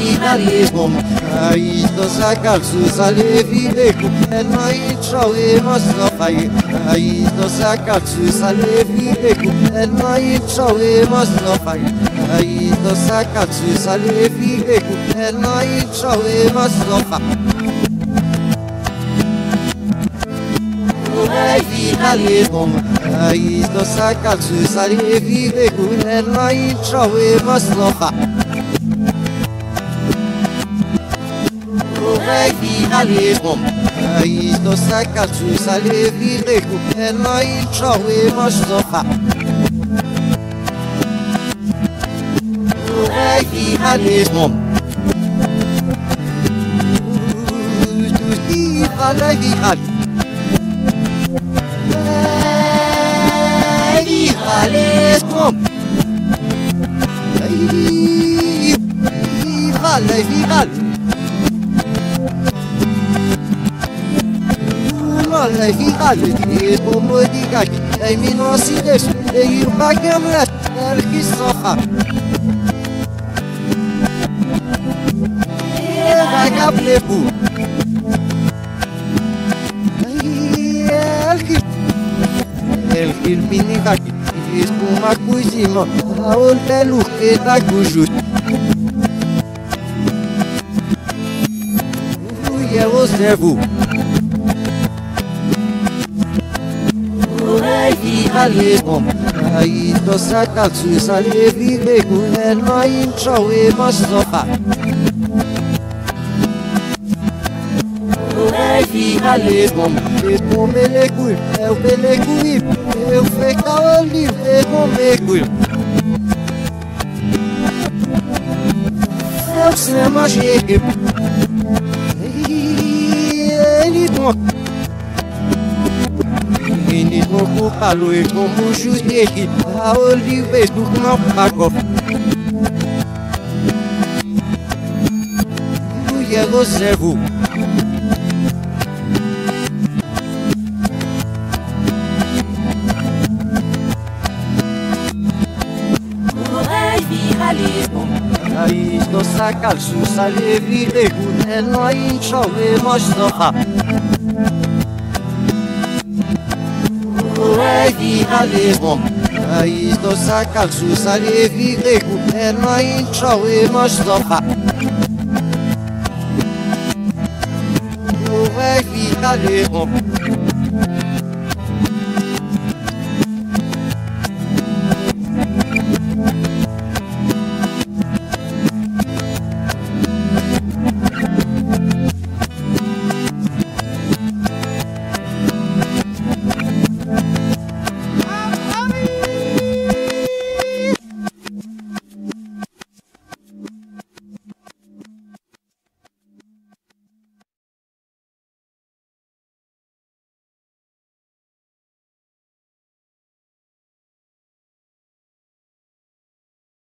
vitalismo, raiz do sacalço, salevileco, é nós chauemos no pai, raiz do sacalço, salevileco, é nós chauemos no pai, raiz do sacalço, salevileco, é nós chauemos no pai. Vitalismo, raiz do sacalço, salevileco, é nós chauemos no pai. Vitalismo, raiz do sacalço, salevileco, é nós chauemos no pai. Vitalismo, como diga que em mim não se deixa ir para a câmera, é que sofá. Vai cablebu. El que pinica que espuma cozinha, a outra luz que dá cujo. É o servo. Vitalismo, raiz do sacalço, salevileco, é nós chauemos no pai. Vitalismo, o melecu, é o melecu, eu feca o livro, é o melecu. É o cinema cheio. Ele não. Eles não culpam Luiz como justiça, a oliveira do não pagou. E é o servo. Raiz do sacalço, salevileco, é nós chauemos no pai. Vitalismo, raiz do sacalço, salevileco, é nós chauemos no pai. Vitalismo.